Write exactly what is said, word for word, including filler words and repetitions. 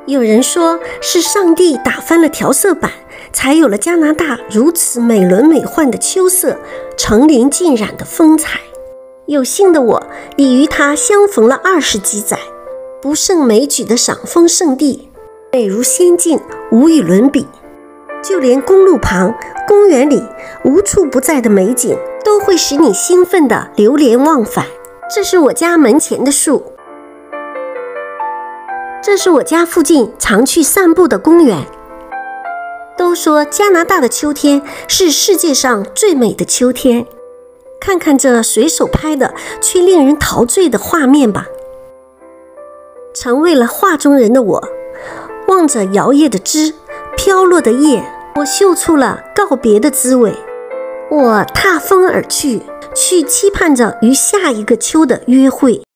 有人说是上帝打翻了调色板，才有了加拿大如此美轮美奂的秋色，层林尽染的风采。有幸的我已与它相逢了二十几载，不胜枚举的赏枫圣地，美如仙境，无与伦比。就连公路旁、公园里无处不在的美景，都会使你兴奋地流连忘返。这是我家门前的树，这是我家附近常去散步的公园。都说加拿大的秋天是世界上最美的秋天，看看这随手拍的却令人陶醉的画面吧。成为了画中人的我，望着摇曳的枝，飘落的叶，我嗅出了告别的滋味。我踏风而去，去期盼着与下一个秋的约会。